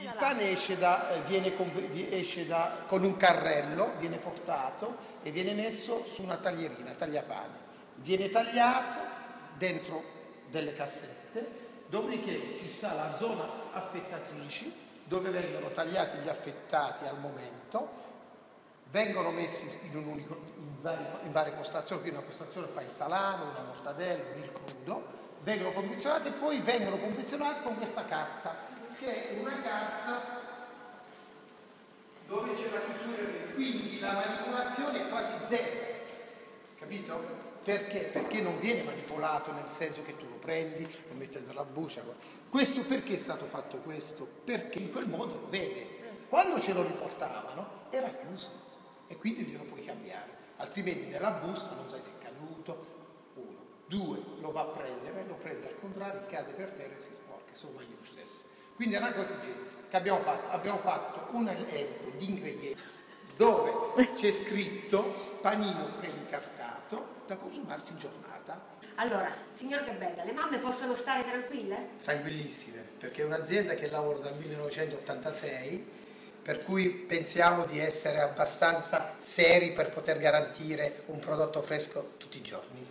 Il pane con un carrello, viene portato e viene messo su una taglierina, tagliapane. Viene tagliato dentro delle cassette, dopodiché ci sta la zona affettatrici dove vengono tagliati gli affettati al momento, vengono messi in varie postazioni, quindi una postazione fa il salame, una mortadella, il crudo, vengono confezionati e poi vengono confezionati con questa carta, che è una carta dove c'è la chiusura, quindi la manipolazione è quasi zero, capito? Perché? Perché non viene manipolato nel senso che tu lo prendi, lo metti nella buccia. Questo perché è stato fatto questo? Perché in quel modo lo vede. Quando ce lo riportavano era chiuso e quindi glielo puoi cambiare, altrimenti nella busta non sai se è caduto. Uno, due, lo va a prendere, lo prende al contrario, cade per terra e si sporca, sono meglio lo stesso. Quindi è una cosa che abbiamo fatto. Abbiamo fatto un elenco di ingredienti dove c'è scritto panino preincartato da consumarsi in giornata. Allora, signor Gabella, le mamme possono stare tranquille? Tranquillissime, perché è un'azienda che lavora dal 1986, per cui pensiamo di essere abbastanza seri per poter garantire un prodotto fresco tutti i giorni.